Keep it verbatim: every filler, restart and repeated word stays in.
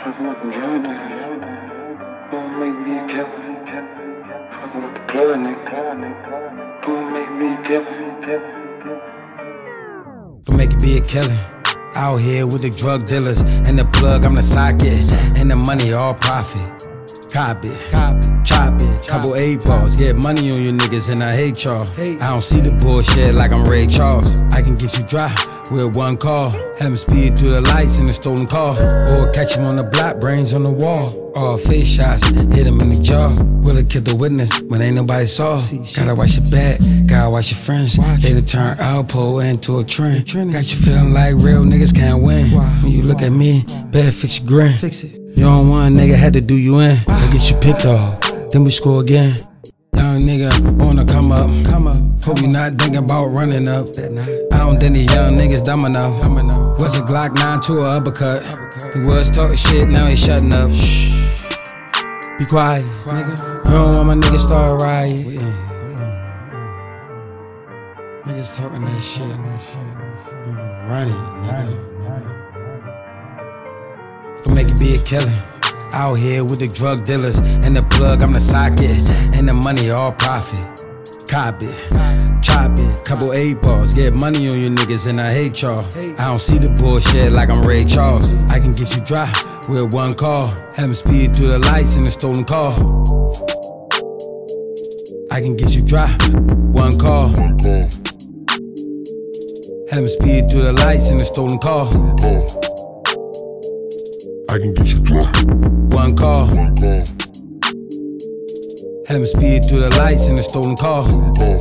Fucking with the young nigga. Don't make me a killer. Fucking with the blood nigga. Don't make me a killer. Don't make it be a killer. Out here with the drug dealers and the plug, I'm the socket. And the money all profit. Cop it, cop it, chop it, couple eight balls. Get money on you niggas and I hate y'all. I don't see the bullshit like I'm Ray Charles. I can get you dry with one call. Have him speed through the lights in a stolen car. Or catch him on the block, brains on the wall. All face shots, hit him in the jaw. Will it kill the witness when ain't nobody saw? Gotta watch your back, gotta watch your friends. They to turn Alpo into a trend. Got you feeling like real niggas can't win. When you look at me, better fix your grin. You don't want a nigga, had to do you in. I get you picked off, then we score again. Young nigga wanna come up, come up. Hope you not thinking about running up. I don't think these young niggas dumb enough. Was a Glock nine to a uppercut. He was talking shit, now he shutting up. Shh. Be quiet, nigga. You don't want my niggas start rioting. Niggas talking that shit. Run it, nigga. Don't make it be a killer. Out here with the drug dealers and the plug, I'm the socket. And the money all profit. Cop it, chop it, couple eight balls. Get money on you niggas and I hate y'all. I don't see the bullshit like I'm Ray Charles. I can get you dry with one call. Have him speed through the lights in a stolen car. I can get you dry, one call. Have him speed through the lights in a stolen car. I can get you dry. One call. One call. Have him speed through the lights in a stolen car. Call.